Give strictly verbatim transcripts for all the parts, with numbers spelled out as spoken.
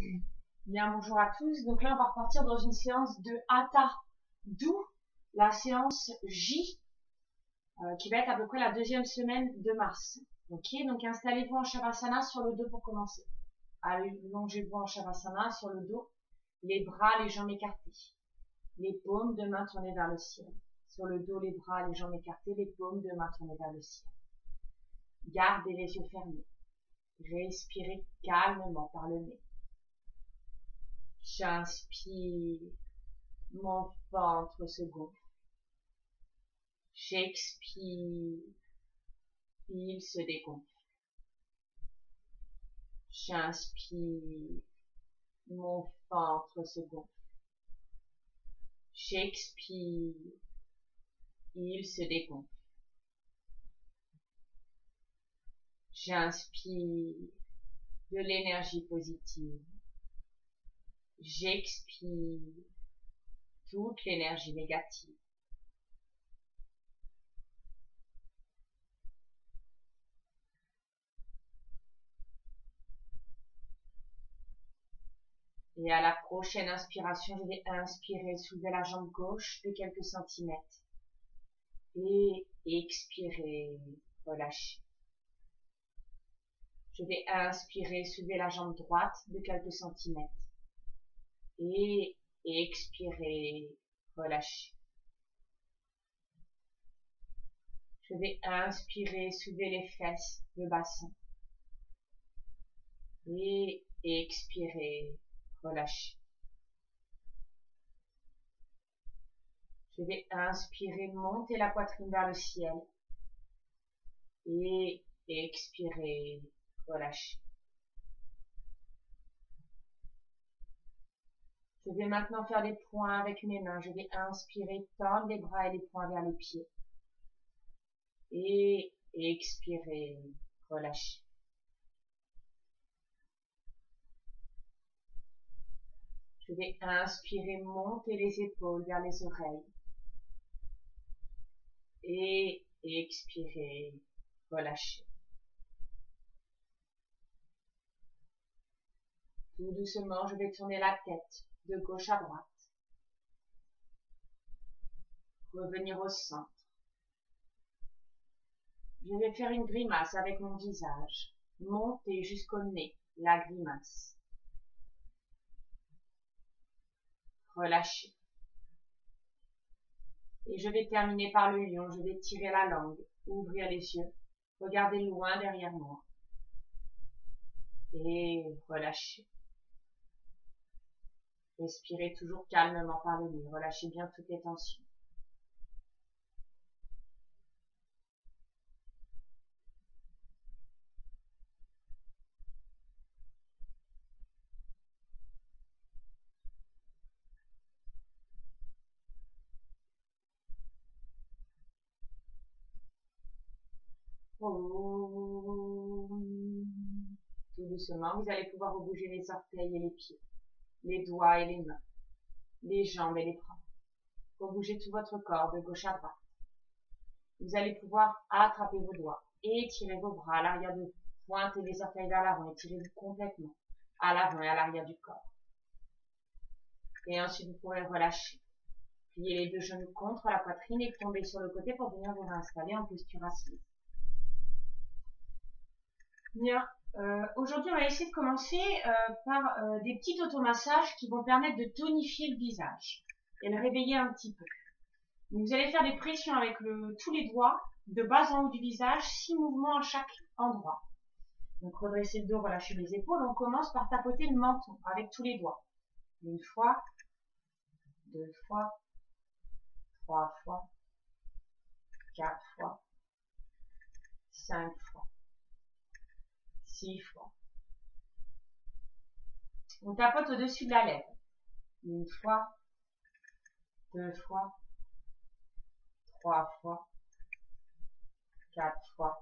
Bien, bonjour à tous. Donc là, on va repartir dans une séance de Hatha, d'où la séance J, euh, qui va être à peu près la deuxième semaine de mars. Ok, donc installez-vous en Shavasana sur le dos pour commencer. Allongez-vous en Shavasana sur le dos, les bras, les jambes écartées, les paumes de main tournées vers le ciel. Sur le dos, les bras, les jambes écartées, les paumes de main tournées vers le ciel. Gardez les yeux fermés. Respirez calmement par le nez. J'inspire, mon ventre se gonfle. J'expire, il se dégonfle. J'inspire, mon ventre se gonfle. J'expire, il se dégonfle. J'inspire de l'énergie positive. J'expire toute l'énergie négative. Et à la prochaine inspiration, je vais inspirer, soulever la jambe gauche de quelques centimètres. Et expirer, relâcher. Je vais inspirer, soulever la jambe droite de quelques centimètres. Et expirer, relâcher. Je vais inspirer, soulever les fesses, le bassin. Et expirer, relâcher. Je vais inspirer, monter la poitrine vers le ciel. Et expirer, relâcher. Je vais maintenant faire des points avec mes mains. Je vais inspirer, tendre les bras et les poings vers les pieds. Et expirer, relâcher. Je vais inspirer, monter les épaules vers les oreilles. Et expirer, relâcher. Tout doucement, je vais tourner la tête de gauche à droite. Revenir au centre. Je vais faire une grimace avec mon visage. Monter jusqu'au nez, la grimace. Relâcher. Et je vais terminer par le lion. Je vais tirer la langue, ouvrir les yeux, regarder loin derrière moi. Et relâcher. Respirez toujours calmement par le nez. Relâchez bien toutes les tensions. Tout doucement, vous allez pouvoir bouger les orteils et les pieds, les doigts et les mains, les jambes et les bras. Pour bouger tout votre corps de gauche à droite. Vous allez pouvoir attraper vos doigts et étirer vos bras à l'arrière de vous. Pointez les orteils vers l'avant et tirez-vous complètement à l'avant et à l'arrière du corps. Et ensuite, vous pourrez relâcher. Pliez les deux genoux contre la poitrine et tomber sur le côté pour venir vous réinstaller en posture assise. Bien. Euh, Aujourd'hui, on va essayer de commencer euh, par euh, des petits automassages qui vont permettre de tonifier le visage et le réveiller un petit peu. Donc, vous allez faire des pressions avec le, tous les doigts, de bas en haut du visage, six mouvements à chaque endroit. Donc, redressez le dos, relâchez les épaules. On commence par tapoter le menton avec tous les doigts. Une fois, deux fois, trois fois, quatre fois, cinq fois, six fois. On tapote au-dessus de la lèvre. Une fois, deux fois, trois fois, quatre fois,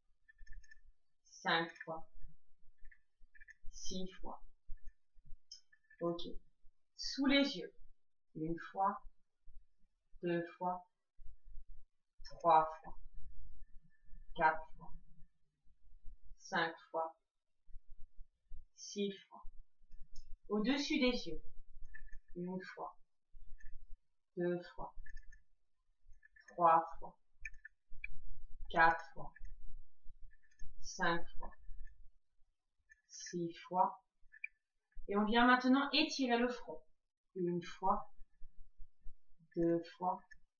cinq fois, six fois. Ok. Sous les yeux. Une fois, deux fois, trois fois, quatre fois, cinq fois, six fois. au-dessus des yeux. Une fois, deux fois, trois fois, quatre fois, cinq fois, six fois. Et on vient maintenant étirer le front. Une fois, deux fois,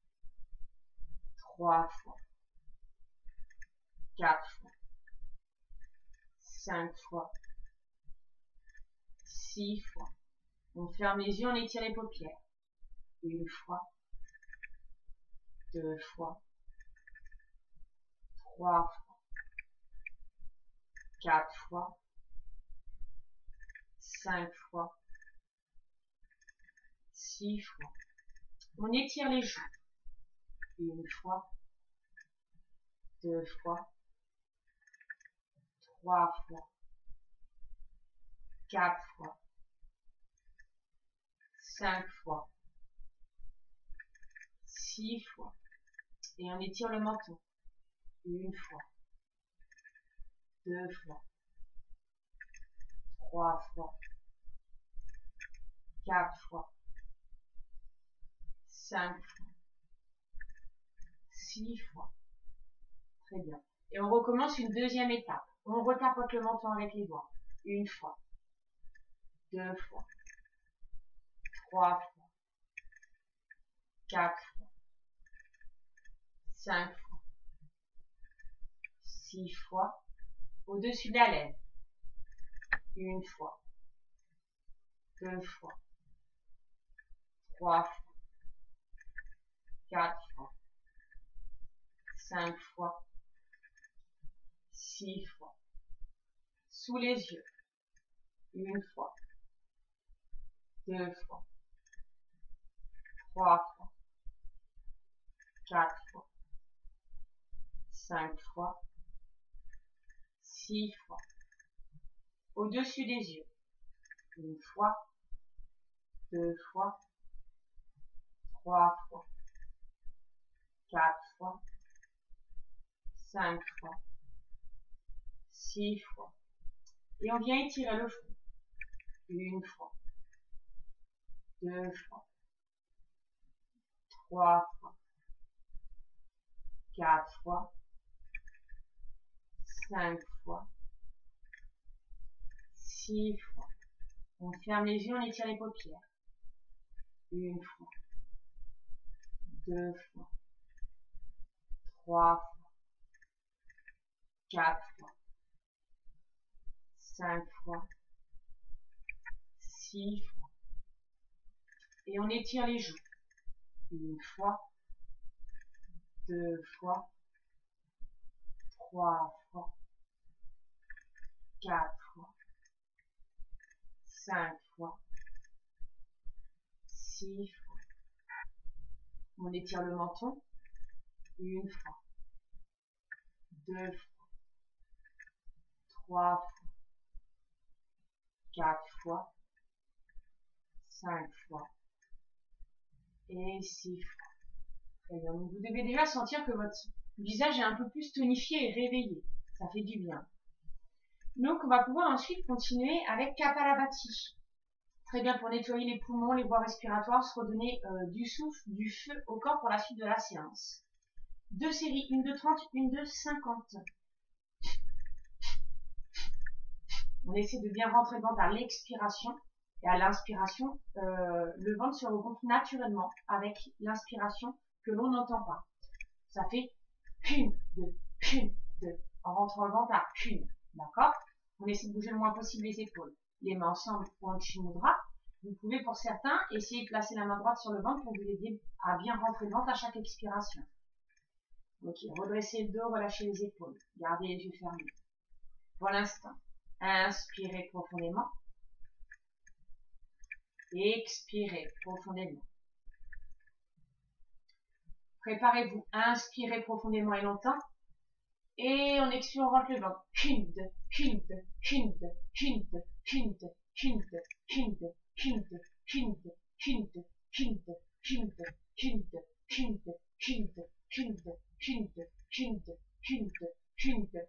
trois fois, quatre fois, cinq fois, six fois. On ferme les yeux, on étire les paupières. Une fois, deux fois, trois fois, quatre fois, cinq fois, six fois. On étire les joues. Une fois, deux fois, trois fois, quatre fois, cinq fois, six fois. Et on étire le menton. Une fois, deux fois, trois fois, quatre fois, cinq fois, six fois. Très bien. Et on recommence une deuxième étape. On retapote le menton avec les doigts. Une fois, deux fois, trois fois, quatre fois, cinq fois, six fois, au-dessus de la lèvre. Une fois, deux fois, trois fois, quatre fois, cinq fois, six fois. Sous les yeux. Une fois, deux fois, trois fois, quatre fois, cinq fois, six fois. Au-dessus des yeux. Une fois, deux fois, trois fois, quatre fois, cinq fois, six fois. Et on vient étirer le front. Une fois, deux fois, trois fois, quatre fois, cinq fois, six fois. On ferme les yeux, on étire les paupières. Une fois, deux fois, trois fois, quatre fois, cinq fois, six fois. Et on étire les joues. Une fois, deux fois, trois fois, quatre fois, cinq fois, six fois. On étire le menton. Une fois, deux fois, trois fois, quatre fois, cinq fois et six fois. Très bien. Donc vous devez déjà sentir que votre visage est un peu plus tonifié et réveillé. Ça fait du bien. Donc on va pouvoir ensuite continuer avec Kapalabhati. Très bien, pour nettoyer les poumons, les voies respiratoires, se redonner euh, du souffle, du feu au corps pour la suite de la séance. Deux séries, une de trente, une de cinquante. On essaie de bien rentrer le ventre à l'expiration et à l'inspiration, euh, le ventre se regonfle naturellement avec l'inspiration que l'on n'entend pas. Ça fait une, deux, une, deux, en rentrant le ventre à une, d'accord? On essaie de bouger le moins possible les épaules. Les mains ensemble pour un Mudra. Vous pouvez pour certains essayer de placer la main droite sur le ventre pour vous aider à bien rentrer le ventre à chaque expiration. Ok, redressez le dos, relâchez les épaules. Gardez les yeux fermés. Pour l'instant, inspirez profondément. Expirez profondément. Préparez-vous, inspirez profondément et longtemps. Et on expire, on rentre le ventre. Une, deux, une, deux, une, deux, une, deux, une, deux, une, deux, une, deux, une, deux, une, deux, une, deux, une, deux, une, deux, une, deux, une, deux, une, deux, une, deux, une, deux, une, deux, une, deux, une, deux.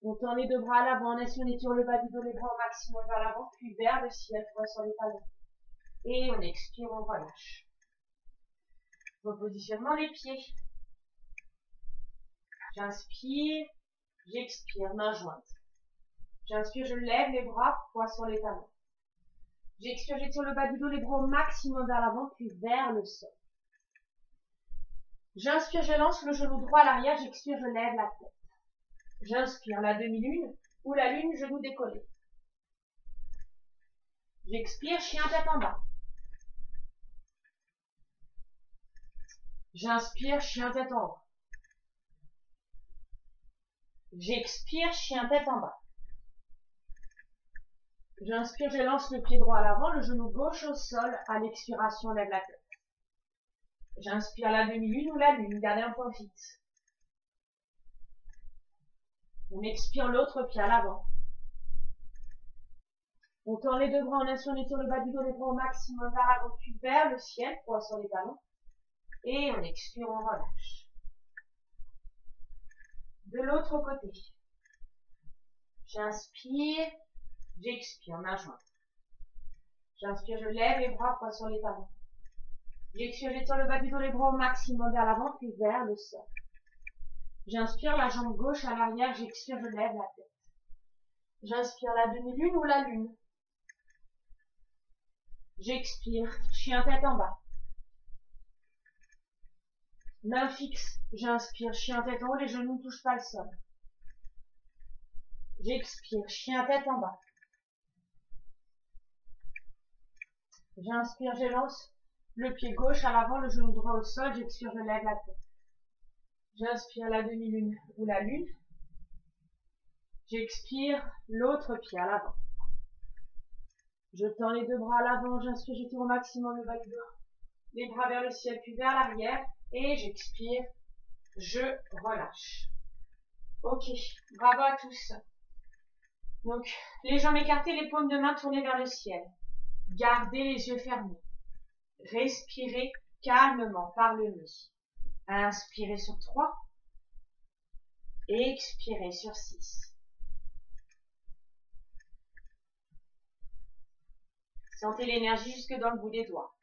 On tend les deux bras à l'avant, on assure, on étire le bas du dos, les bras au maximum vers l'avant, puis vers le ciel, poids sur les talons. Et on expire, on relâche. Repositionnement des pieds. J'inspire, j'expire, main jointe. J'inspire, je lève les bras, poids sur les talons. J'expire, j'étire le bas du dos, les bras au maximum vers l'avant, puis vers le sol. J'inspire, je lance le genou droit à l'arrière, j'expire, je lève la tête. J'inspire, la demi-lune ou la lune, genou décollé. J'expire, chien tête en bas. J'inspire, chien tête en haut. J'expire, chien tête en bas. J'inspire, je lance le pied droit à l'avant, le genou gauche au sol, à l'expiration, lève la tête. J'inspire la demi-lune ou la lune, gardez un point fixe. On expire l'autre pied à l'avant. On tend les deux bras, on inspire, on étire le bas du dos, les bras au maximum vers l'avant, puis vers le ciel, poids sur les talons. Et on expire, on relâche. De l'autre côté. J'inspire, j'expire, main jointe. J'inspire, je lève les bras, poids sur les talons. J'expire, j'étire le bas du dos, les bras au maximum vers l'avant, puis vers le sol. J'inspire la jambe gauche à l'arrière, j'expire, je lève la tête. J'inspire la demi-lune ou la lune. J'expire, chien tête en bas. Main fixe, j'inspire, chien tête en haut, les genoux ne touchent pas le sol. J'expire, chien tête en bas. J'inspire, j'élance le pied gauche à l'avant, le genou droit au sol, j'expire, je lève la tête. J'inspire la demi-lune ou la lune. J'expire l'autre pied à l'avant. Je tends les deux bras à l'avant, j'inspire, j'étire au maximum le bas du dos. Les bras vers le ciel, puis vers l'arrière. Et j'expire, je relâche. Ok, bravo à tous. Donc, les jambes écartées, les paumes de main tournées vers le ciel. Gardez les yeux fermés. Respirez calmement par le nez. Inspirez sur trois. Expirez sur six. Sentez l'énergie jusque dans le bout des doigts.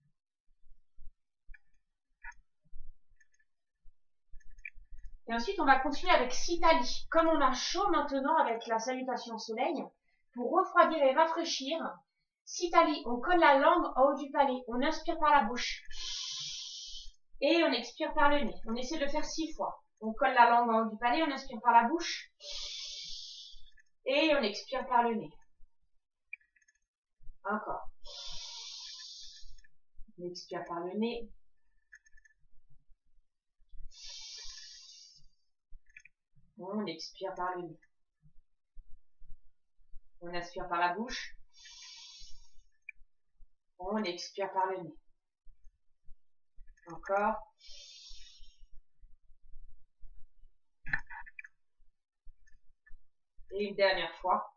Et ensuite, on va continuer avec Sitali. Comme on a chaud maintenant avec la salutation au soleil, pour refroidir et rafraîchir, Sitali, on colle la langue en haut du palais. On inspire par la bouche. Et on expire par le nez. On essaie de le faire six fois. On colle la langue en haut du palais, on inspire par la bouche. Et on expire par le nez. Encore. On expire par le nez. On expire par le nez. On inspire par la bouche. On expire par le nez. Encore. Et une dernière fois.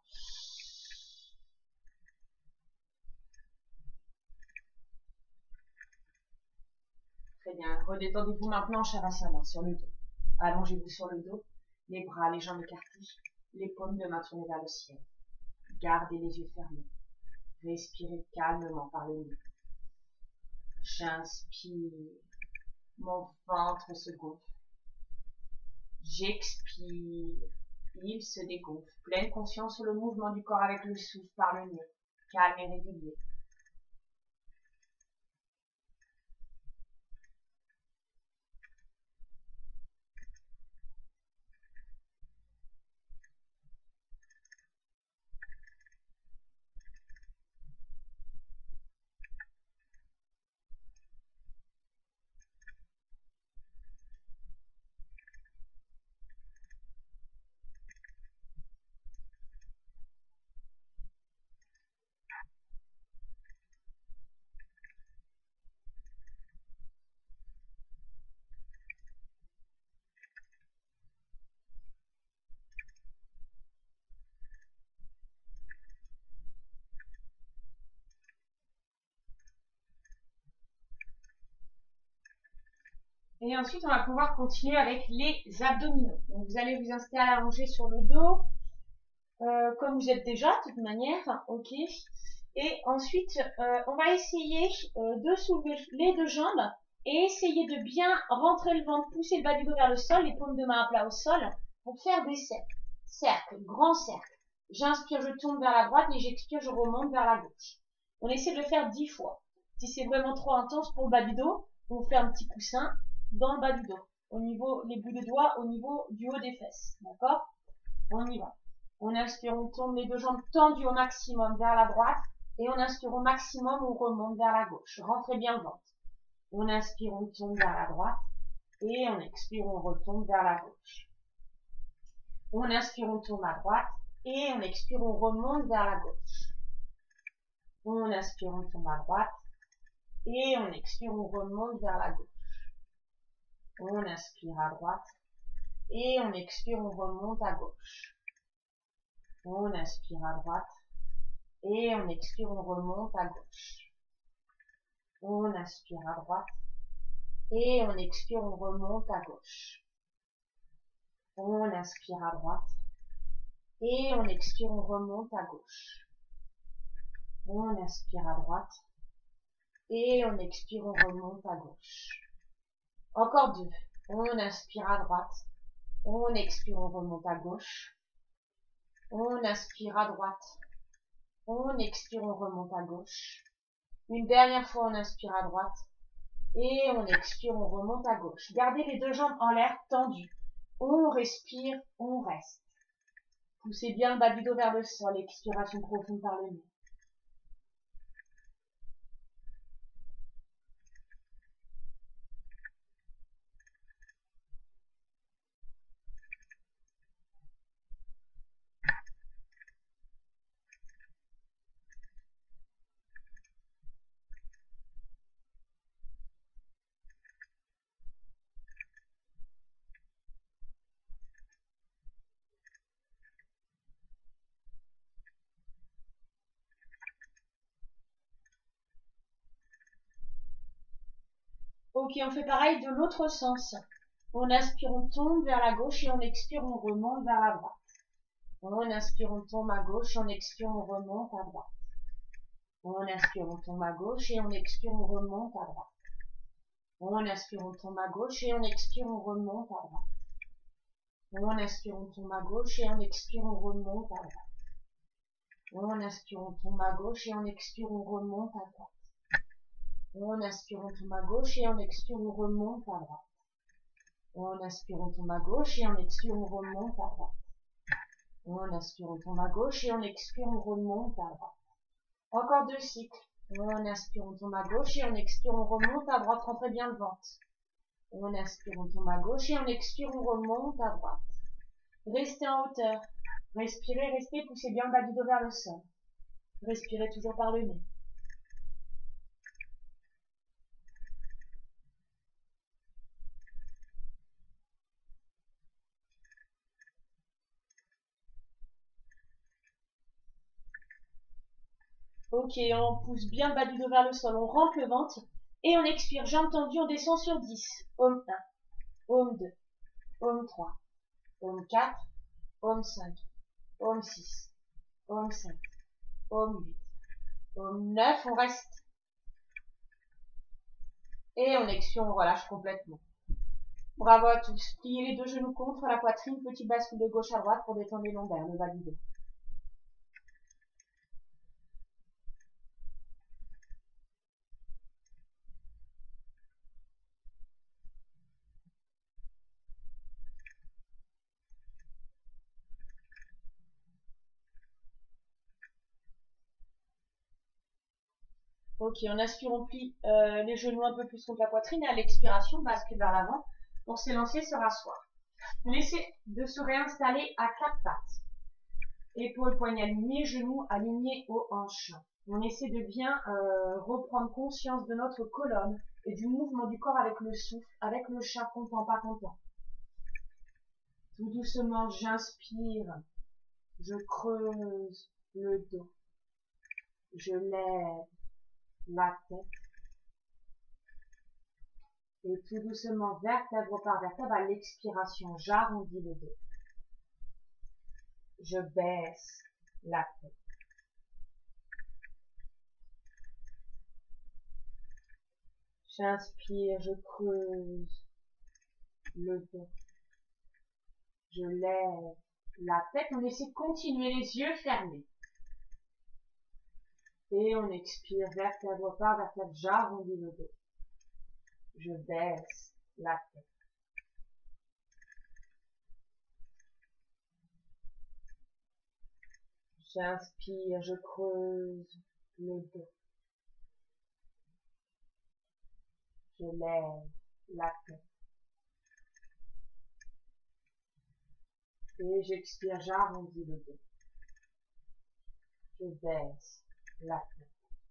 Très bien. Redétendez-vous maintenant, Shavasana, sur le dos. Allongez-vous sur le dos. Les bras, les jambes écartées, les paumes de main tournées vers le ciel. Gardez les yeux fermés. Respirez calmement par le nez. J'inspire. Mon ventre se gonfle. J'expire. Il se dégonfle. Pleine conscience sur le mouvement du corps avec le souffle par le nez. Calme et régulier. Et ensuite, on va pouvoir continuer avec les abdominaux. Donc, vous allez vous installer allongé sur le dos, euh, comme vous êtes déjà, de toute manière. Ok. Et ensuite, euh, on va essayer euh, de soulever les deux jambes et essayer de bien rentrer le ventre, pousser le bas du dos vers le sol, les paumes de main à plat au sol, pour faire des cercles. Cercle, grand cercle. J'inspire, je tombe vers la droite et j'expire, je remonte vers la gauche. On essaie de le faire dix fois. Si c'est vraiment trop intense pour le bas du dos, on fait un petit coussin dans le bas du dos, au niveau, les bouts de doigts au niveau du haut des fesses. D'accord? On y va. On inspire, on tombe les deux jambes tendues au maximum vers la droite. Et on inspire au maximum, on remonte vers la gauche. Rentrez bien le ventre. On inspire, on tombe vers la droite. Et on expire, on retombe vers la gauche. On inspire, on tombe à droite. Et on expire, on remonte vers la gauche. On inspire, on tombe à droite. Et on expire, on remonte vers la gauche. On inspire à droite. Et on expire, on remonte à gauche. On inspire à droite. Et on expire, on remonte à gauche. On inspire à droite. Et on expire, on remonte à gauche. On inspire à droite. Et on expire, on remonte à gauche. On inspire à droite. Et on expire, on remonte à gauche. Encore deux. On inspire à droite. On expire, on remonte à gauche. On inspire à droite. On expire, on remonte à gauche. Une dernière fois, on inspire à droite. Et on expire, on remonte à gauche. Gardez les deux jambes en l'air tendues. On respire, on reste. Poussez bien le bas du dos vers le sol. Expiration profonde par le nez. Ok, on fait pareil de l'autre sens. On inspire, on tombe vers la gauche et on expire, on remonte vers la droite. On inspire, on tombe à gauche, on expire, on remonte à droite. On inspire, on tombe à gauche et on expire, on remonte à droite. On inspire, on tombe à gauche et on expire, on remonte à droite. On inspire, on tombe à gauche et on expire, on remonte à droite. On inspire, on tombe à gauche et on expire, on remonte à droite. On inspire, on tombe à gauche et on expire, on remonte à droite. On inspire, on tombe à gauche et on expire, on remonte à droite. On inspire, on tombe à gauche et on expire, on remonte à droite. Encore deux cycles. On inspire, on tombe à gauche et on expire, on remonte à droite. Rentrez bien le ventre. On inspire, on tombe à gauche et on expire, on remonte à droite. Restez en hauteur. Respirez, restez, poussez bien le bas du dos vers le sol. Respirez toujours par le nez. Ok, on pousse bien le bas du dos vers le sol, on rentre le ventre et on expire, jambes tendues, on descend sur dix. Om un, Om deux, Om trois, Om quatre, Om cinq, Om six, Om sept, Om huit, Om neuf, on reste. Et on expire, on relâche complètement. Bravo à tous. Pliez les deux genoux contre la poitrine, petite bascule de gauche à droite pour détendre les lombaires, le bas du dos. Ok, on inspire, on plie euh, les genoux un peu plus contre la poitrine et à l'expiration, bascule vers l'avant pour s'élancer, se rasseoir. On essaie de se réinstaller à quatre pattes. Épaules, poignets alignés, genoux alignés aux hanches. On essaie de bien euh, reprendre conscience de notre colonne et du mouvement du corps avec le souffle, avec le chat content, pas content. Tout doucement, j'inspire, je creuse le dos, je lève la tête, Et tout doucement, vertèbre par vertèbre, à l'expiration, j'arrondis le dos. Je baisse la tête. J'inspire, je creuse le dos. Je lève la tête. On essaie de continuer les yeux fermés. Et on expire, vertèbre par vertèbre, j'arrondis le dos. Je baisse la tête. J'inspire, je creuse le dos. Je lève la tête. Et j'expire, j'arrondis le dos. Je baisse la tête.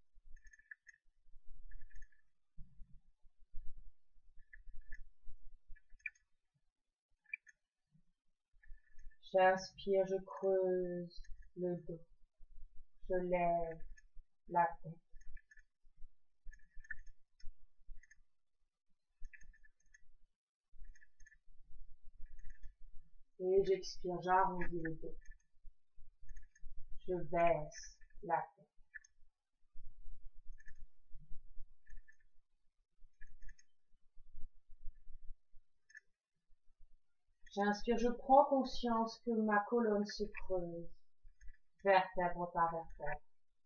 J'inspire, je creuse le dos. Je lève la tête. Et j'expire, j'arrondis le dos. Je baisse la tête. J'inspire, je prends conscience que ma colonne se creuse, vertèbre par vertèbre.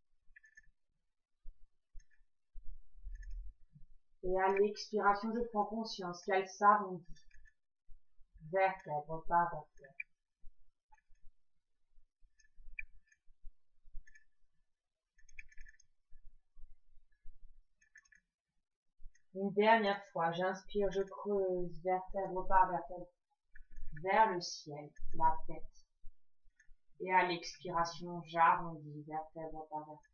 Et à l'expiration, je prends conscience qu'elle s'arrondit, vertèbre par vertèbre. Une dernière fois, j'inspire, je creuse, vertèbre par vertèbre, vers le ciel, la tête. Et à l'expiration, j'arrondis, vertèbre par vertèbre.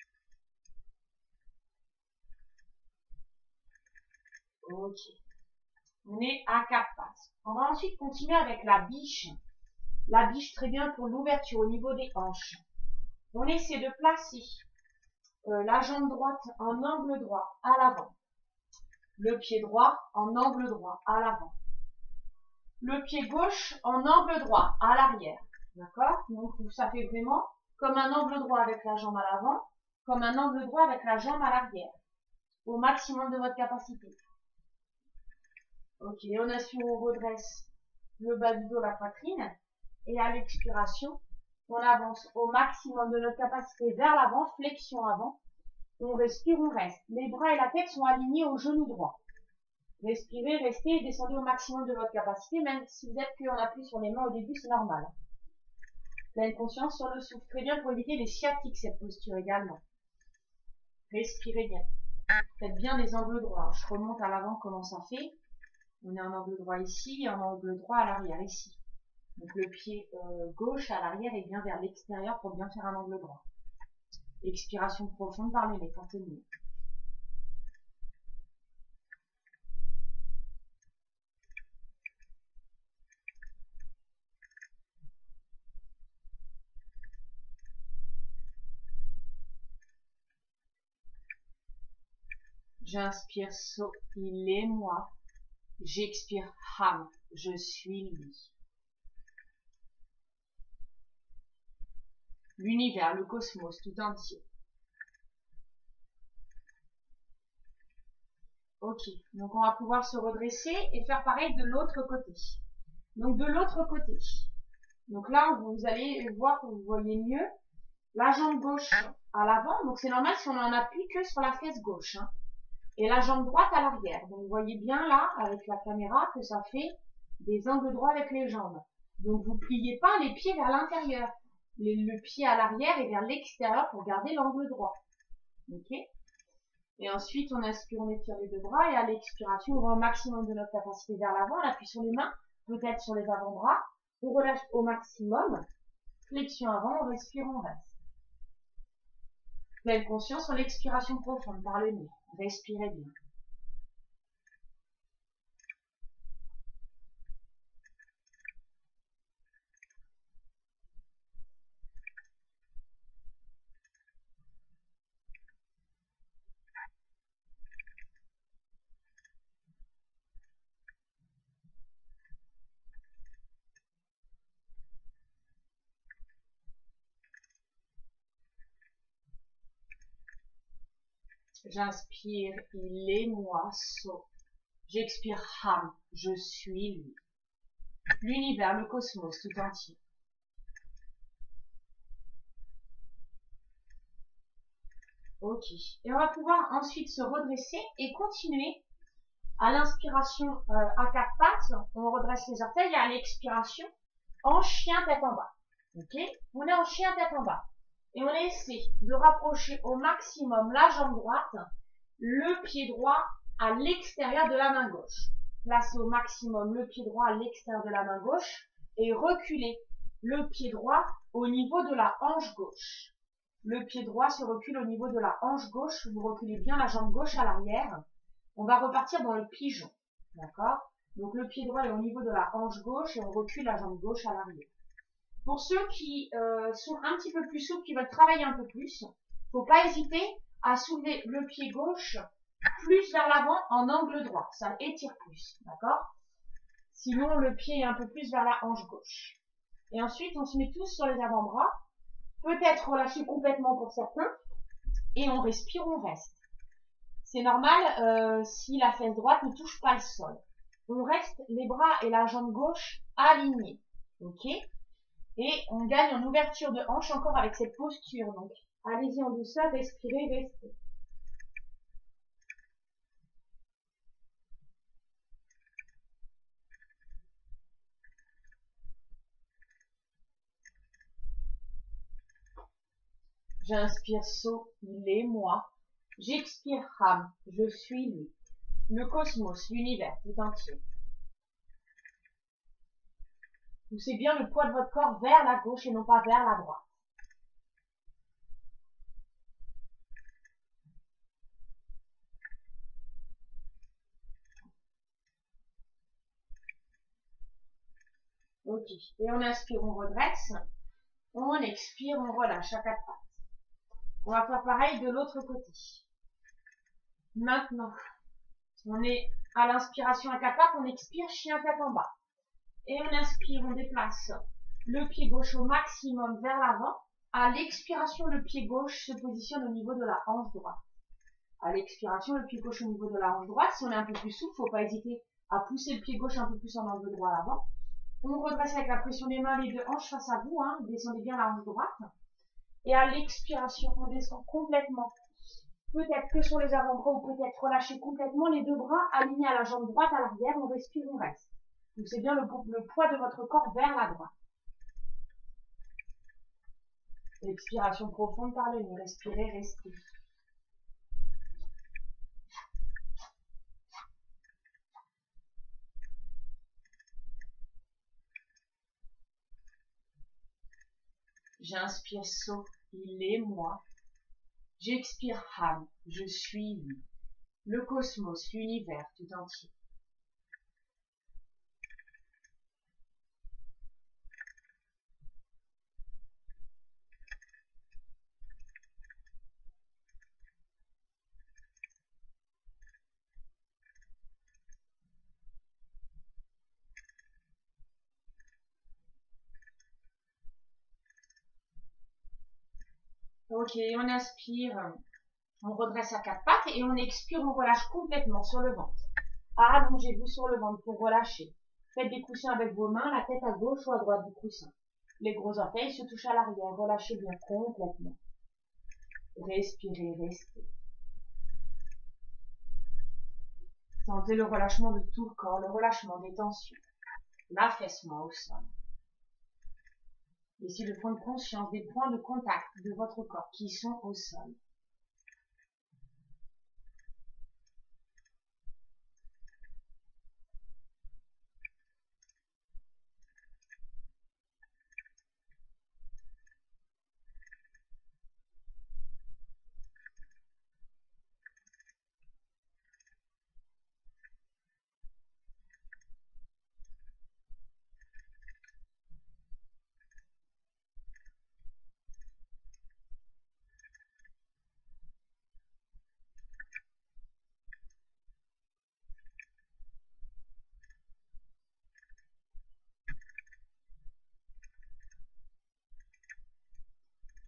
Ok. On est à quatre pattes. On va ensuite continuer avec la biche. La biche, très bien pour l'ouverture au niveau des hanches. On essaie de placer euh, la jambe droite en angle droit à l'avant. Le pied droit en angle droit à l'avant. Le pied gauche en angle droit à l'arrière. D'accord? Donc ça fait vraiment comme un angle droit avec la jambe à l'avant, comme un angle droit avec la jambe à l'arrière. Au maximum de votre capacité. Ok, on assure, on redresse le bas du dos, la poitrine. Et à l'expiration, on avance au maximum de notre capacité vers l'avant, flexion avant. On respire, on reste. Les bras et la tête sont alignés au genou droit. Respirez, restez et descendez au maximum de votre capacité, même si vous êtes qu'on appuie sur les mains au début, c'est normal. Pleine conscience sur le souffle. Très bien pour éviter les sciatiques, cette posture également. Respirez bien. Faites bien les angles droits. Je remonte à l'avant comment ça fait. On est en angle droit ici et en angle droit à l'arrière ici. Donc le pied euh, gauche à l'arrière et bien vers l'extérieur pour bien faire un angle droit. Expiration profonde par le nez pour tenir. J'inspire so, il est moi. J'expire ham, je suis lui. L'univers, le cosmos tout entier. Ok, donc on va pouvoir se redresser et faire pareil de l'autre côté. Donc de l'autre côté. Donc là, vous allez voir que vous voyez mieux la jambe gauche à l'avant. Donc c'est normal si on en appuie que sur la fesse gauche. Hein. Et la jambe droite à l'arrière. Donc vous voyez bien là, avec la caméra, que ça fait des angles droits avec les jambes. Donc vous pliez pas les pieds vers l'intérieur. Le pied à l'arrière et vers l'extérieur pour garder l'angle droit. Ok. Et ensuite, on inspire, on étire les deux bras et à l'expiration, on va au maximum de notre capacité vers l'avant. On appuie sur les mains, peut-être sur les avant-bras. On relâche au maximum. Flexion avant, on respire, on reste. Pleine conscience sur l'expiration profonde par le nez. Respirez bien. J'inspire, il est moi, so. J'expire, ham, je suis lui. L'univers, le cosmos tout entier. Ok. Et on va pouvoir ensuite se redresser et continuer. À l'inspiration euh, à quatre pattes, on redresse les orteils et à l'expiration, en chien tête en bas. Ok. On est en chien tête en bas. Et on essaie de rapprocher au maximum la jambe droite, le pied droit à l'extérieur de la main gauche. Placer au maximum le pied droit à l'extérieur de la main gauche et reculer le pied droit au niveau de la hanche gauche. Le pied droit se recule au niveau de la hanche gauche. Vous reculez bien la jambe gauche à l'arrière. On va repartir dans le pigeon. D'accord? Donc le pied droit est au niveau de la hanche gauche et on recule la jambe gauche à l'arrière. Pour ceux qui euh, sont un petit peu plus souples, qui veulent travailler un peu plus, faut pas hésiter à soulever le pied gauche plus vers l'avant en angle droit. Ça étire plus. D'accord? Sinon, le pied est un peu plus vers la hanche gauche. Et ensuite, on se met tous sur les avant-bras. Peut-être relâcher complètement pour certains. Et on respire, on reste. C'est normal euh, si la fesse droite ne touche pas le sol. On reste les bras et la jambe gauche alignés. Ok? Et on gagne en ouverture de hanche encore avec cette posture. Donc, allez-y en douceur, respirez, restez. J'inspire so, il est moi. J'expire ham, je suis lui. Le cosmos, l'univers tout entier. Poussez bien le poids de votre corps vers la gauche et non pas vers la droite. Ok. Et on inspire, on redresse. On expire, on relâche à quatre pattes. On va faire pareil de l'autre côté. Maintenant, on est à l'inspiration à quatre pattes, on expire, chien tête en bas. Et on inspire, on déplace le pied gauche au maximum vers l'avant. À l'expiration, le pied gauche se positionne au niveau de la hanche droite. À l'expiration, le pied gauche au niveau de la hanche droite. Si on est un peu plus souple, faut pas hésiter à pousser le pied gauche un peu plus en angle droit à l'avant. On redresse avec la pression des mains les deux hanches face à vous. Hein. Descendez bien la hanche droite. Et à l'expiration, on descend complètement. Peut-être que sur les avant-bras ou peut-être relâcher complètement les deux bras alignés à la jambe droite à l'arrière. On respire, on reste. Poussez bien le, le poids de votre corps vers la droite. Expiration profonde par le nez. Respirez, restez. J'inspire so, il est moi. J'expire ham, je suis lui. Le cosmos, l'univers tout entier. Ok, on inspire, on redresse à quatre pattes et on expire, on relâche complètement sur le ventre. Allongez-vous sur le ventre pour relâcher. Faites des coussins avec vos mains, la tête à gauche ou à droite du coussin. Les gros orteils se touchent à l'arrière, relâchez bien complètement. Respirez, restez. Sentez le relâchement de tout le corps, le relâchement des tensions, l'affaissement au sol. Essayez de prendre conscience des points de contact de votre corps qui sont au sol.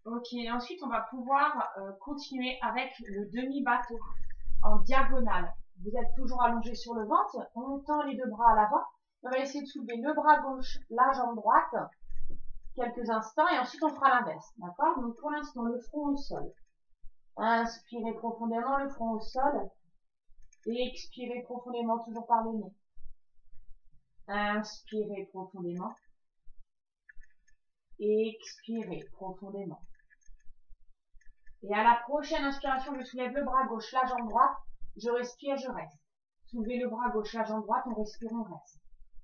Ok, ensuite on va pouvoir euh, continuer avec le demi-bateau en diagonale. Vous êtes toujours allongé sur le ventre, on tend les deux bras à l'avant. On va essayer de soulever le bras gauche, la jambe droite, quelques instants, et ensuite on fera l'inverse, d'accord? Donc pour l'instant, le front au sol. Inspirez profondément, le front au sol, et expirez profondément, toujours par le nez. Inspirez profondément, et expirez profondément. Et à la prochaine inspiration, je soulève le bras gauche, la jambe droite, je respire, je reste. Soulevez le bras gauche, la jambe droite, on respire, on reste.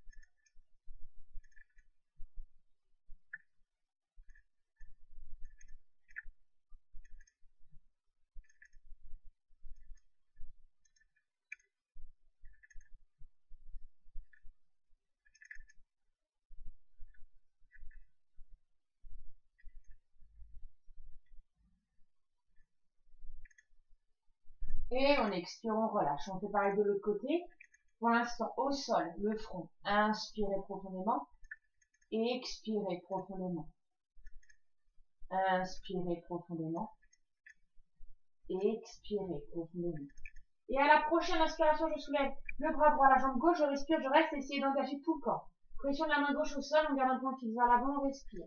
Et on expire, on relâche. On fait pareil de l'autre côté. Pour l'instant, au sol, le front. Inspirez profondément. Et expirez profondément. Inspirez profondément. Et expirez profondément. Et à la prochaine inspiration, je soulève le bras droit, la jambe gauche, je respire, je reste, essayez d'engager tout le corps. Pression de la main gauche au sol, on garde un point fixe vers l'avant, on respire.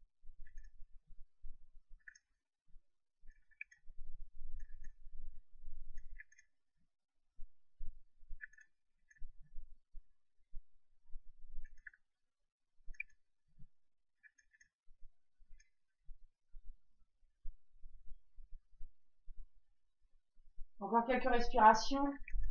Encore quelques respirations.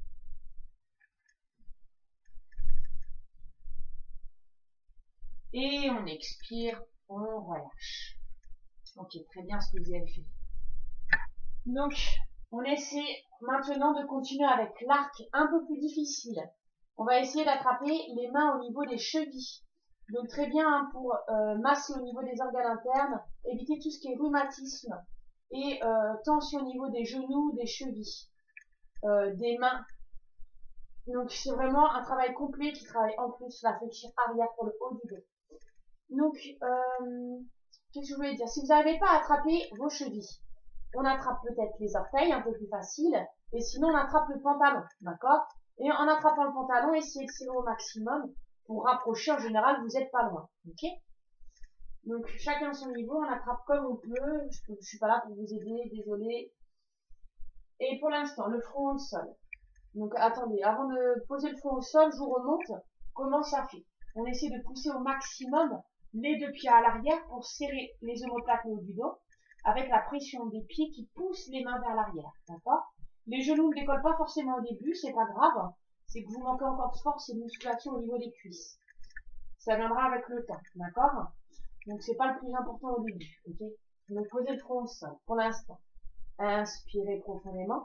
Et on expire, on relâche. Ok, très bien ce que vous avez fait. Donc, on essaie maintenant de continuer avec l'arc un peu plus difficile. On va essayer d'attraper les mains au niveau des chevilles. Donc très bien hein, pour euh, masser au niveau des organes internes, éviter tout ce qui est rhumatisme et euh, tension au niveau des genoux, des chevilles, euh, des mains. Donc c'est vraiment un travail complet qui travaille en plus la flexion arrière pour le haut du dos. Donc, euh, qu'est-ce que je voulais dire? Si vous n'arrivez pas à attraper vos chevilles, on attrape peut-être les orteils, un peu plus facile, et sinon on attrape le pantalon, d'accord? Et en attrapant le pantalon, essayez de serrer au maximum pour rapprocher. En général, vous n'êtes pas loin, ok? Donc chacun son niveau, on attrape comme on peut. Je, je suis pas là pour vous aider, désolé. Et pour l'instant, le front au sol. Donc attendez, avant de poser le front au sol, je vous remonte comment ça fait. On essaie de pousser au maximum les deux pieds à l'arrière pour serrer les omoplates au haut du dos, avec la pression des pieds qui poussent les mains vers l'arrière, d'accord? Les genoux ne décollent pas forcément au début, c'est pas grave, c'est que vous manquez encore de force et de musculation au niveau des cuisses. Ça viendra avec le temps, d'accord? Donc c'est pas le plus important au début, ok? Donc posez le front au sol, pour l'instant. Inspirez profondément.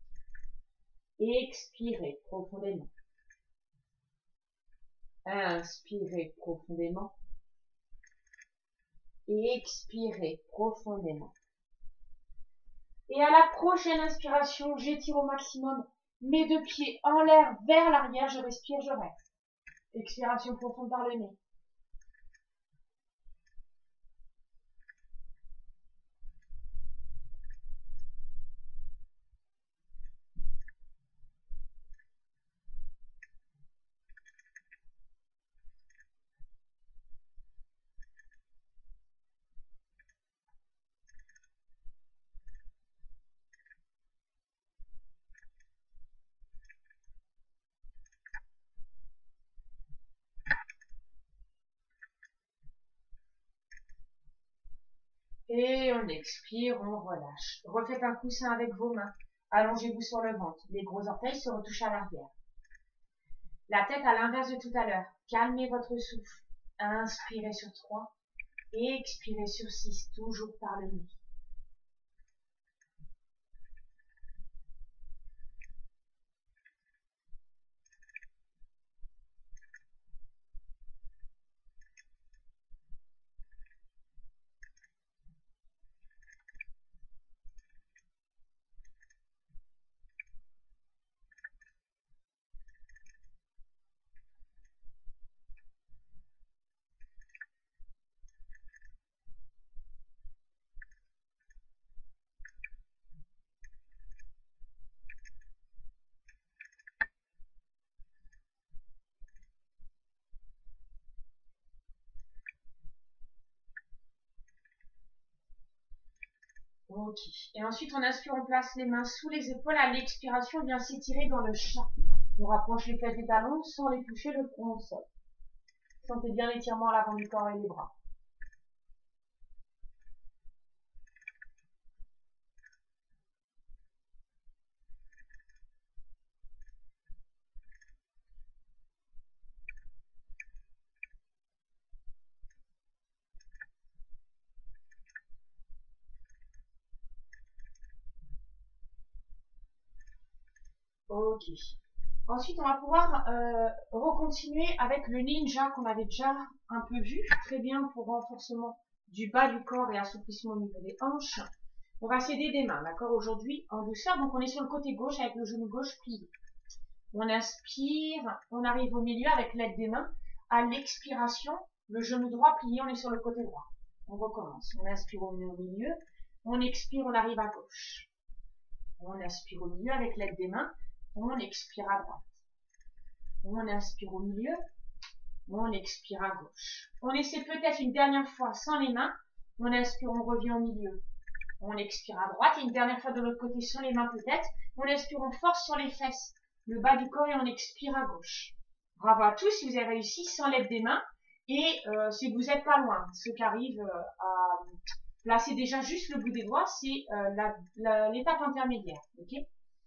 Expirez profondément. Inspirez profondément. Et expirez profondément. Et à la prochaine inspiration, j'étire au maximum mes deux pieds en l'air vers l'arrière. Je respire, je reste. Expiration profonde par le nez. Et on expire, on relâche. Refaites un coussin avec vos mains. Allongez-vous sur le ventre. Les gros orteils se retouchent à l'arrière. La tête à l'inverse de tout à l'heure. Calmez votre souffle. Inspirez sur trois. Et expirez sur six, toujours par le nez. Ok. Et ensuite, on inspire, on place les mains sous les épaules. À l'expiration, on vient s'étirer dans le chat. On rapproche les fesses des talons sans les toucher, le front au sol. Sentez bien l'étirement à l'avant du corps et les bras. Ok. Ensuite, on va pouvoir euh, recontinuer avec le ninja qu'on avait déjà un peu vu. Très bien pour renforcement du bas du corps et assouplissement au niveau des hanches. On va s'aider des mains, d'accord, aujourd'hui, en douceur. Donc, on est sur le côté gauche avec le genou gauche plié. On inspire, on arrive au milieu avec l'aide des mains. À l'expiration, le genou droit plié, on est sur le côté droit. On recommence. On inspire au milieu. On expire, on arrive à gauche. On inspire au milieu avec l'aide des mains. On expire à droite. On inspire au milieu. On expire à gauche. On essaie peut-être une dernière fois sans les mains. On inspire, on revient au milieu. On expire à droite. Et une dernière fois de l'autre côté sans les mains peut-être. On inspire, on force sur les fesses, le bas du corps et on expire à gauche. Bravo à tous si vous avez réussi sans l'aide des mains. Et euh, si vous n'êtes pas loin, ceux qui arrivent euh, à placer déjà juste le bout des doigts, c'est euh, l'étape intermédiaire. Okay,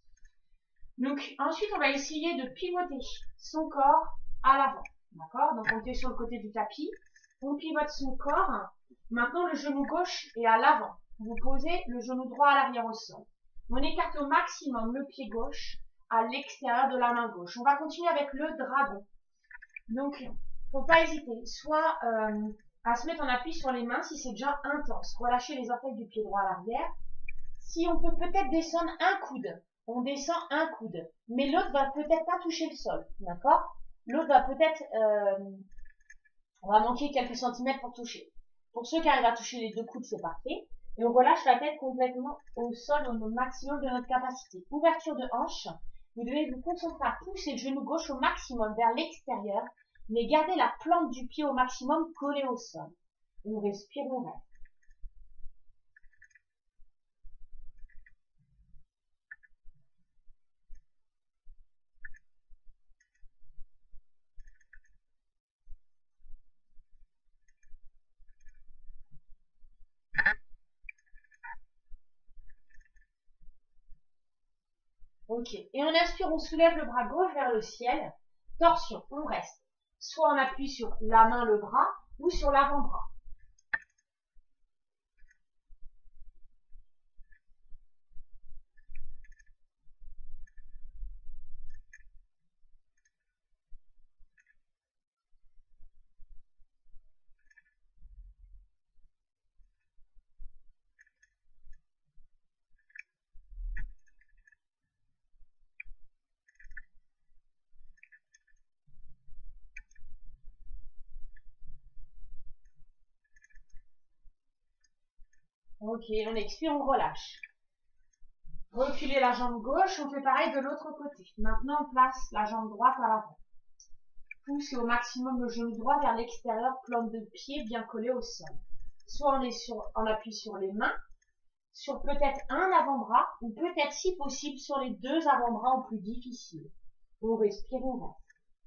donc ensuite, on va essayer de pivoter son corps à l'avant. D'accord? Donc on est sur le côté du tapis. On pivote son corps. Maintenant, le genou gauche est à l'avant. Vous posez le genou droit à l'arrière au sol. On écarte au maximum le pied gauche à l'extérieur de la main gauche. On va continuer avec le dragon. Donc, faut pas hésiter, soit euh, à se mettre en appui sur les mains si c'est déjà intense. Relâchez les orteils du pied droit à l'arrière. Si on peut peut-être descendre un coude, on descend un coude, mais l'autre va peut-être pas toucher le sol, d'accord? L'autre va peut-être, euh, on va manquer quelques centimètres pour toucher. Pour ceux qui arrivent à toucher les deux coudes, c'est parfait. Et on relâche la tête complètement au sol au maximum de notre capacité. Ouverture de hanche. Vous devez vous concentrer à pousser le genou gauche au maximum vers l'extérieur, mais gardez la plante du pied au maximum collée au sol. On respire, on reste. Ok. Et on inspire, on soulève le bras gauche vers le ciel. Torsion, on reste. Soit on appuie sur la main, le bras, ou sur l'avant-bras. Ok, on expire, on relâche. Reculez la jambe gauche, on fait pareil de l'autre côté. Maintenant, on place la jambe droite à l'avant. Poussez au maximum le genou droit vers l'extérieur, plante de pied bien collée au sol. Soit on est sur, on appuie sur les mains, sur peut-être un avant-bras, ou peut-être si possible sur les deux avant-bras en plus difficile. On respire, on reste.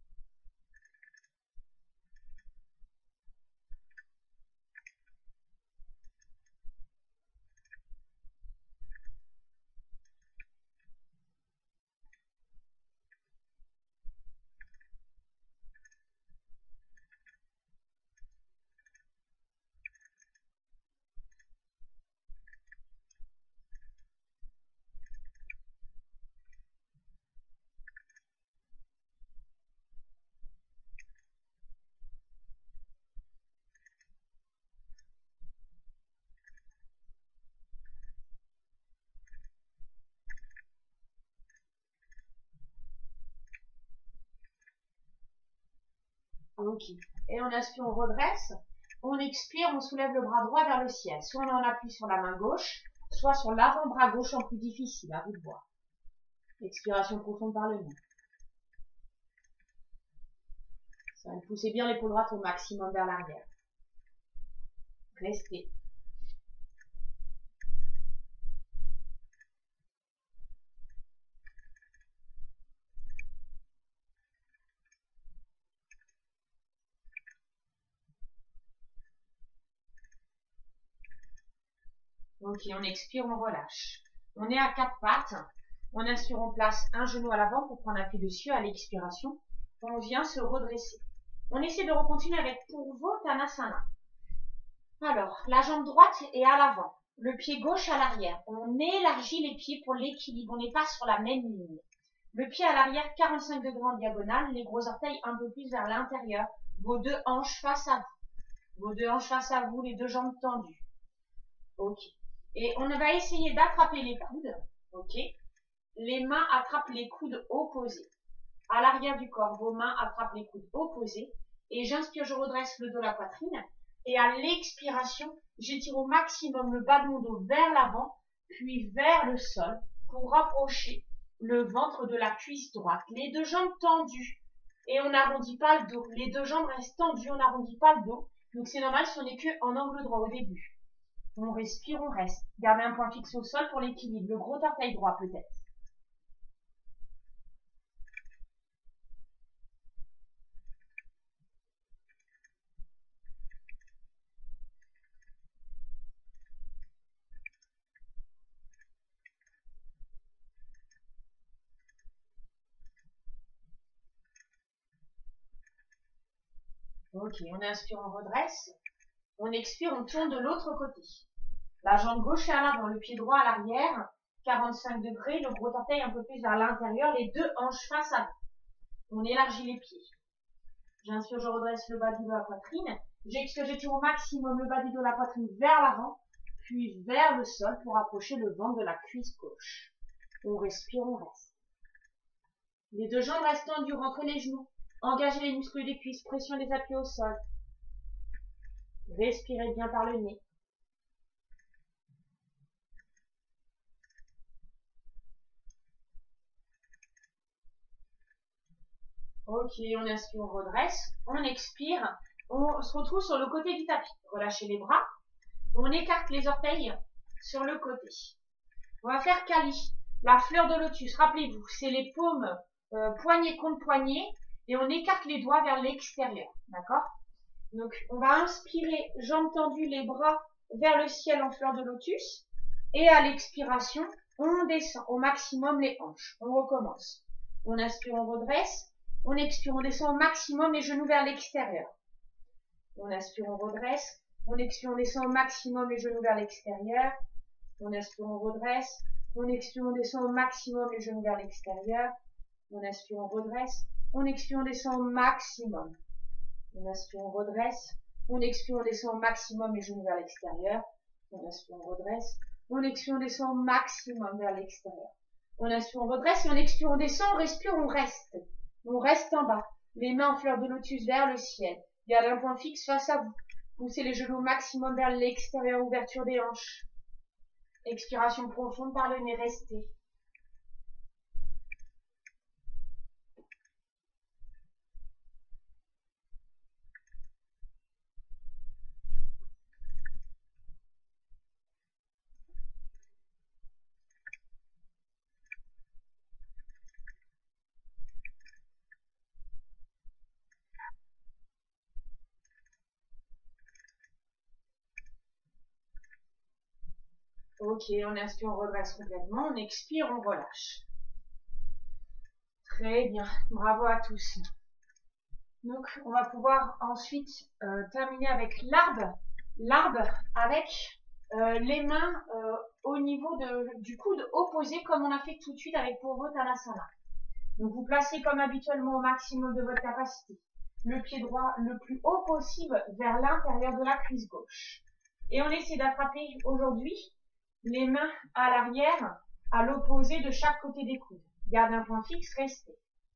Ok. Et on inspire, on redresse. On expire, on soulève le bras droit vers le ciel. Soit on en appuie sur la main gauche, soit sur l'avant-bras gauche en plus difficile, à vous de voir. Expiration profonde par le nez. Ça, poussez bien l'épaule droite au maximum vers l'arrière. Restez. Ok, on expire, on relâche. On est à quatre pattes. On inspire, on place un genou à l'avant pour prendre appui dessus. À l'expiration, on vient se redresser. On essaie de recontinuer avec Purvottanasana. Alors, la jambe droite est à l'avant, le pied gauche à l'arrière. On élargit les pieds pour l'équilibre, on n'est pas sur la même ligne. Le pied à l'arrière, quarante-cinq degrés en diagonale, les gros orteils un peu plus vers l'intérieur. Vos deux hanches face à vous. Vos deux hanches face à vous, les deux jambes tendues. Ok. Et on va essayer d'attraper les coudes. Ok. Les mains attrapent les coudes opposés. À l'arrière du corps, vos mains attrapent les coudes opposés. Et j'inspire, je redresse le dos, la poitrine. Et à l'expiration, j'étire au maximum le bas de mon dos vers l'avant, puis vers le sol, pour rapprocher le ventre de la cuisse droite. Les deux jambes tendues. Et on n'arrondit pas le dos. Les deux jambes restent tendues, on n'arrondit pas le dos. Donc c'est normal si on n'est que en angle droit au début. On respire, on reste. Gardez un point fixe au sol pour l'équilibre. Le gros orteil droit peut-être. Ok, on inspire, on redresse. On expire, on tourne de l'autre côté. La jambe gauche est à l'avant, le pied droit à l'arrière, quarante-cinq degrés, le gros orteil un peu plus vers l'intérieur, les deux hanches face à vous. On élargit les pieds. J'inspire, je redresse le bas du dos, la poitrine. J'expire, j'étire au maximum le bas du dos, la poitrine vers l'avant, puis vers le sol pour approcher le ventre de la cuisse gauche. On respire, on reste. Les deux jambes restent tendues, rentrez les genoux. Engagez les muscles des cuisses, pression des appuis au sol. Respirez bien par le nez. Ok, on inspire, on redresse. On expire. On se retrouve sur le côté du tapis. Relâchez les bras. On écarte les orteils sur le côté. On va faire Kali. La fleur de lotus, rappelez-vous, c'est les paumes euh, poignet contre poignet. Et on écarte les doigts vers l'extérieur. D'accord? Donc, on va inspirer, jambes tendues, les bras vers le ciel en fleur de lotus. Et à l'expiration, on descend au maximum les hanches. On recommence. On inspire, on redresse. On expire, on descend au maximum les genoux vers l'extérieur. On inspire, on redresse. On expire, on descend au maximum les genoux vers l'extérieur. On inspire, on redresse. On expire, on descend au maximum les genoux vers l'extérieur. On inspire, on redresse. On expire, on descend au maximum. On inspire, on redresse. On expire, on descend au maximum les genoux vers l'extérieur. On inspire, on redresse. On expire, on descend au maximum vers l'extérieur. On inspire, on redresse et on expire, on descend, on respire, on reste. On reste en bas. Les mains en fleur de lotus vers le ciel. Gardez un point fixe face à vous. Poussez les genoux au maximum vers l'extérieur, ouverture des hanches. Expiration profonde par le nez, restez. Ok, on inspire, on redresse complètement. On expire, on relâche. Très bien. Bravo à tous. Donc, on va pouvoir ensuite euh, terminer avec l'arbre. L'arbre avec euh, les mains euh, au niveau de, du coude opposé, comme on a fait tout de suite avec Purvottanasana. Donc, vous placez comme habituellement au maximum de votre capacité le pied droit le plus haut possible vers l'intérieur de la cuisse gauche. Et on essaie d'attraper aujourd'hui les mains à l'arrière, à l'opposé de chaque côté des coudes. Gardez un point fixe, restez.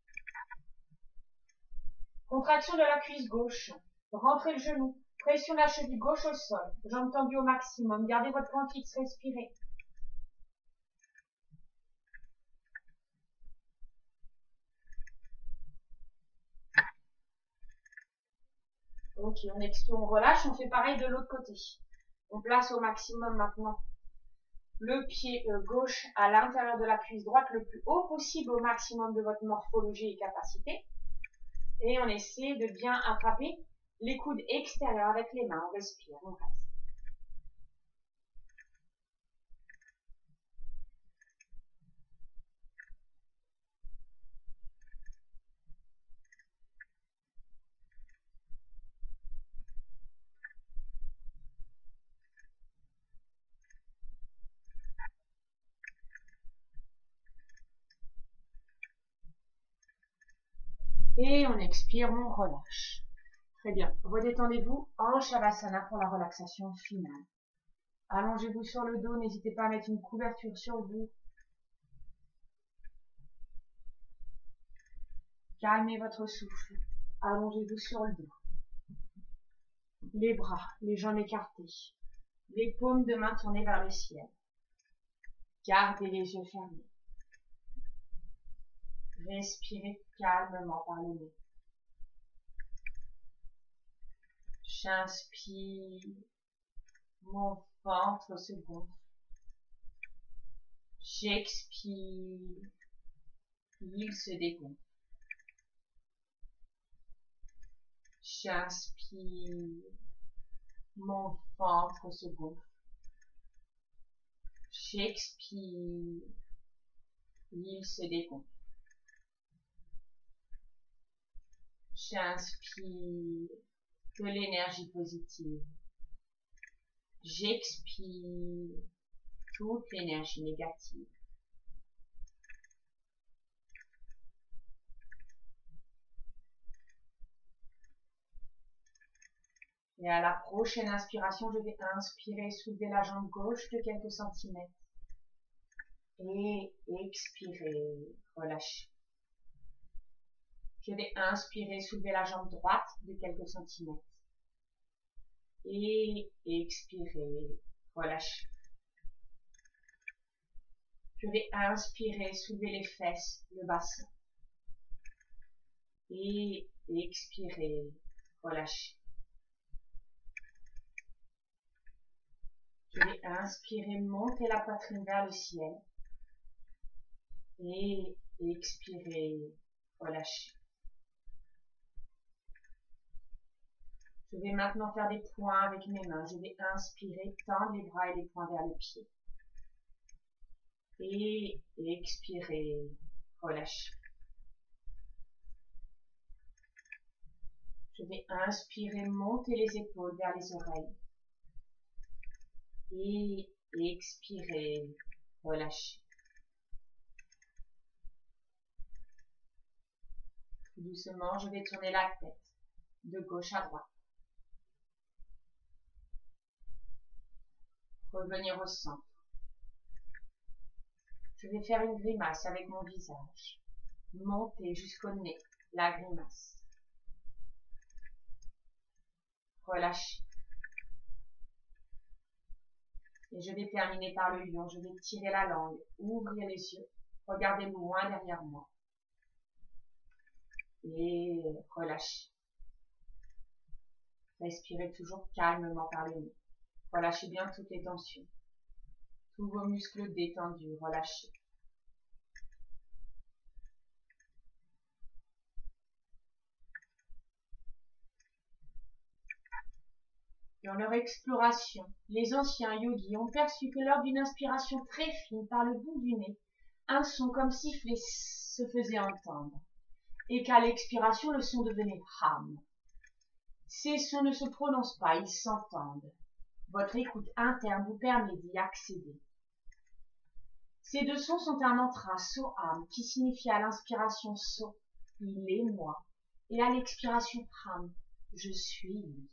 Contraction de la cuisse gauche. Rentrez le genou. Pression de la cheville gauche au sol. Jambes tendues au maximum. Gardez votre point fixe, respirez. Ok, on expire, on relâche. On fait pareil de l'autre côté. On place au maximum maintenant le pied euh, gauche à l'intérieur de la cuisse droite le plus haut possible au maximum de votre morphologie et capacité. Et on essaie de bien attraper les coudes extérieurs avec les mains. On respire, on reste. Et on expire, on relâche. Très bien. Redétendez-vous en Shavasana pour la relaxation finale. Allongez-vous sur le dos, n'hésitez pas à mettre une couverture sur vous. Calmez votre souffle. Allongez-vous sur le dos. Les bras, les jambes écartées. Les paumes de main tournées vers le ciel. Gardez les yeux fermés. Respirez calmement par le nez. J'inspire. Mon ventre se gonfle. J'expire. Il se dégonfle. J'inspire. Mon ventre se gonfle. J'expire. Il se dégonfle. J'inspire de l'énergie positive. J'expire toute l'énergie négative. Et à la prochaine inspiration, je vais inspirer, soulever la jambe gauche de quelques centimètres. Et expirer, relâcher. Je vais inspirer, soulever la jambe droite de quelques centimètres. Et expirer, relâcher. Je vais inspirer, soulever les fesses, le bassin. Et expirer, relâcher. Je vais inspirer, monter la poitrine vers le ciel. Et expirer, relâcher. Je vais maintenant faire des points avec mes mains. Je vais inspirer, tendre les bras et les poings vers les pieds. Et expirer, relâcher. Je vais inspirer, monter les épaules vers les oreilles. Et expirer, relâcher. Doucement, je vais tourner la tête de gauche à droite. Revenir au centre. Je vais faire une grimace avec mon visage. Monter jusqu'au nez, la grimace. Relâcher. Et je vais terminer par le lion. Je vais tirer la langue, ouvrir les yeux, regarder loin derrière moi. Et relâcher. Respirez toujours calmement par le nez. Relâchez bien toutes les tensions. Tous vos muscles détendus, relâchez. Dans leur exploration, les anciens yogis ont perçu que lors d'une inspiration très fine par le bout du nez, un son comme siffler se faisait entendre, et qu'à l'expiration, le son devenait ham. Ces sons ne se prononcent pas, ils s'entendent. Votre écoute interne vous permet d'y accéder. Ces deux sons sont un mantra So-Ham qui signifie à l'inspiration So, il est moi, et à l'expiration Ham, je suis lui.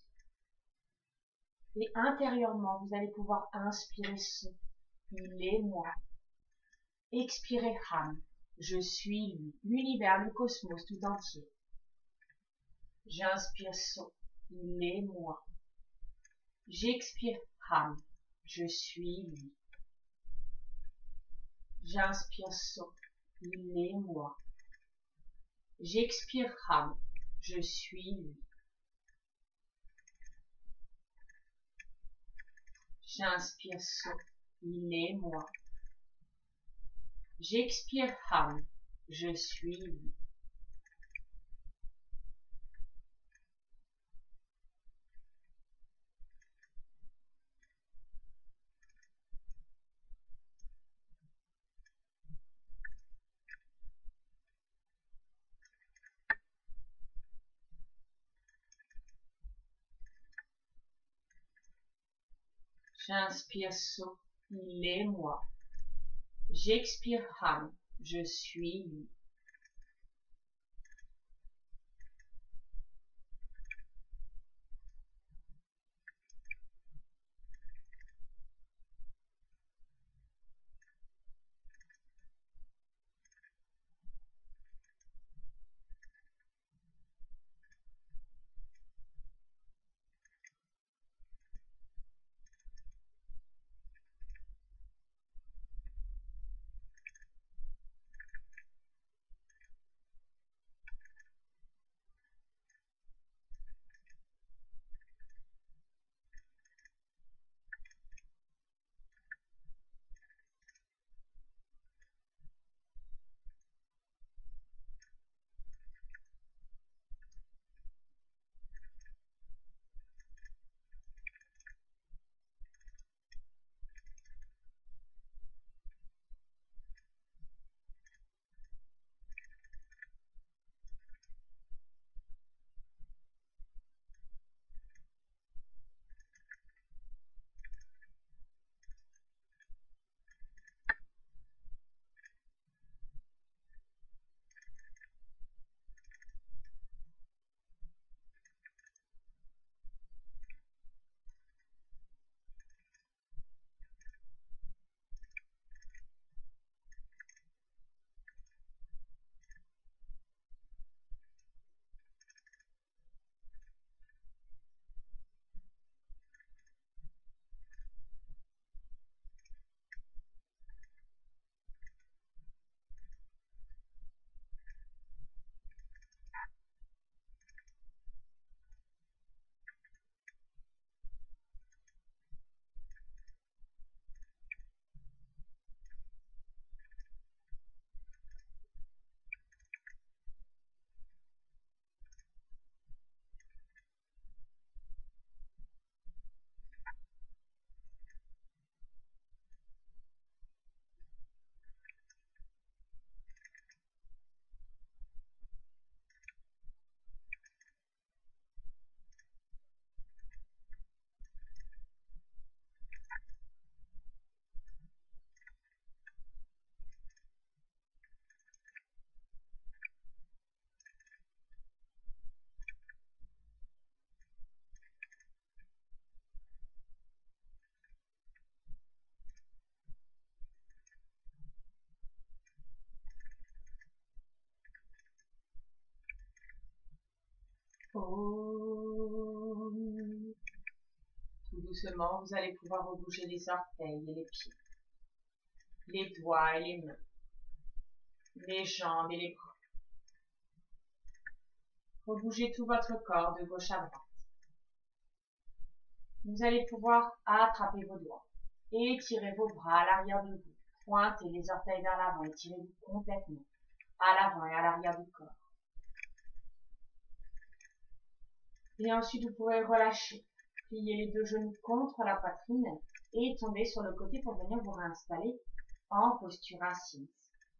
Et intérieurement, vous allez pouvoir inspirer So, il est moi. Expirer Ham, je suis lui, l'univers, le cosmos tout entier. J'inspire So, il est moi. J'expire Ham, je suis lui. J'inspire So, il est moi. J'expire Ham, je suis lui. J'inspire So, il est moi. J'expire Ham, je suis lui. J'inspire So, il est moi. J'expire Ham, je suis lui. paume. Tout doucement, vous allez pouvoir rebouger les orteils et les pieds, les doigts et les mains, les jambes et les bras. Rebougez tout votre corps de gauche à droite. Vous allez pouvoir attraper vos doigts, étirer vos bras à l'arrière de vous, pointez les orteils vers l'avant, étirez-vous complètement à l'avant et à l'arrière du corps. Et ensuite, vous pourrez relâcher, plier les deux genoux contre la poitrine et tomber sur le côté pour venir vous réinstaller en posture assise.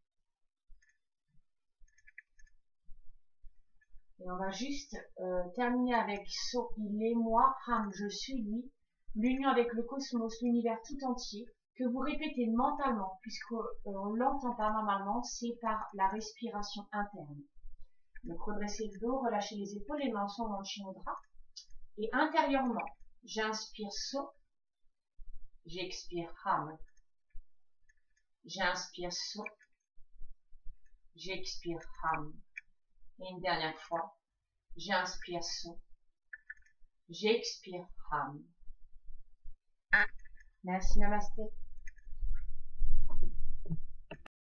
Et on va juste euh, terminer avec So, il est moi, Ham, je suis lui, l'union avec le cosmos, l'univers tout entier, que vous répétez mentalement, puisqu'on ne l'entend pas normalement, c'est par la respiration interne. Donc redressez le dos, relâchez les épaules, les mains sont dans le chien au drap. Et intérieurement, j'inspire So, j'expire Ham. J'inspire So, j'expire Ham. Et une dernière fois, j'inspire So, j'expire Ham. Merci, namasté.